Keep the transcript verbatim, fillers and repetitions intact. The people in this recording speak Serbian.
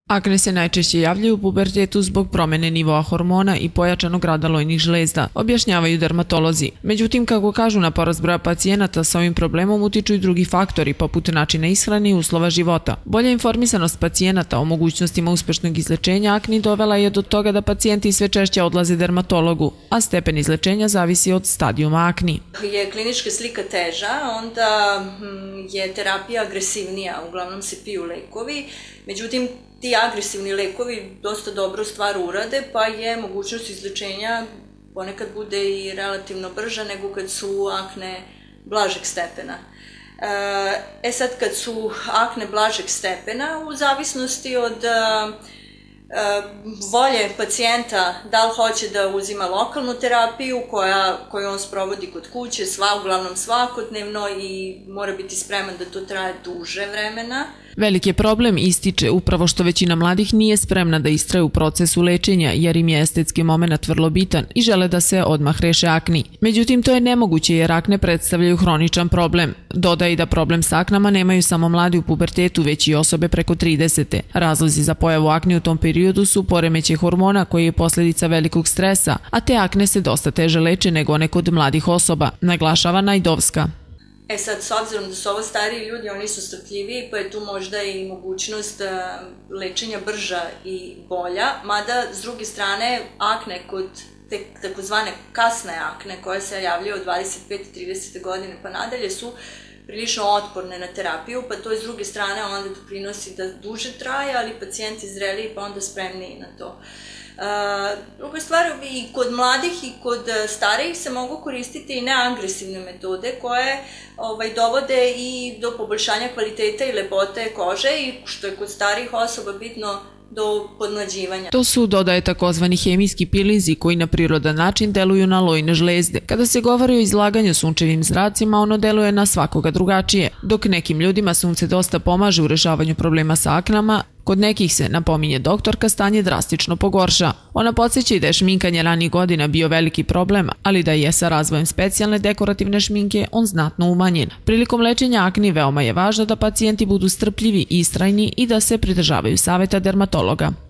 Akne se najčešće javljaju u pubertetu zbog promene nivoa hormona i pojačanog rada lojnih žlezda, objašnjavaju dermatolozi. Međutim, kako kažu, na porast broja pacijenata sa ovim problemom utiču i drugi faktori, poput načina ishrane i uslova života. Bolja informisanost pacijenata o mogućnostima uspešnog izlečenja akni dovela je do toga da pacijenti sve češće odlaze dermatologu, a stepen izlečenja zavisi od stadijuma akni. Je klinička slika teža, onda je terapija agresivnija, uglavnom se piju lekovi, međutim ti agresivni lekovi dosta dobro stvar urade, pa je mogućnost izlečenja ponekad bude i relativno brža nego kad su akne blažeg stepena. E sad, kad su akne blažeg stepena, u zavisnosti od volje pacijenta, da li hoće da uzima lokalnu terapiju koju on sprovodi kod kuće, sva, uglavnom svakodnevno, i mora biti spreman da to traje duže vremena. Veliki problem ističe upravo što većina mladih nije spremna da istraje u procesu lečenja, jer im je estetski moment vrlo bitan i žele da se odmah reše akni. Međutim, to je nemoguće jer akne predstavljaju hroničan problem. Dodaje da problem s aknama nemaju samo mladi u pubertetu, već i osobe preko tridesete. Razlozi za pojavu akni u tom periodu su poremećaj hormona koji je posljedica velikog stresa, a te akne se dosta teže leče nego one kod mladih osoba, naglašava Najdovska. E sad, s obzirom da su ovo stariji ljudi, oni su strpljiviji, pa je tu možda i mogućnost lečenja brža i bolja, mada s druge strane akne kod te takozvane kasne akne koje se javljaju od dvadeset pete do tridesete godine pa nadalje su prilično otporne na terapiju, pa to s druge strane onda doprinosi da duže traje, ali pacijenti zreliji pa onda spremniji na to. Druga stvar, i kod mladih i kod starijih se mogu koristiti i neagresivne metode koje dovode i do poboljšanja kvaliteta i lepote kože i, što je kod starijih osoba bitno, do podmlađivanja. To su, dodaje, takozvani hemijski pilinzi koji na prirodan način deluju na lojne žlezde. Kada se govori o izlaganju sunčevim zracima, ono deluje na svakoga drugačije. Dok nekim ljudima sunce dosta pomaže u rešavanju problema sa aknama, kod nekih se, napominje doktorka, stanje drastično pogorša. Ona podsjeća i da je šminkanje ranijih godina bio veliki problem, ali da je sa razvojem specijalne dekorativne šminke on znatno umanjen. Prilikom lečenja akni veoma je važno da pacijenti budu strpljivi i istrajni i da se pridržavaju saveta dermatologa.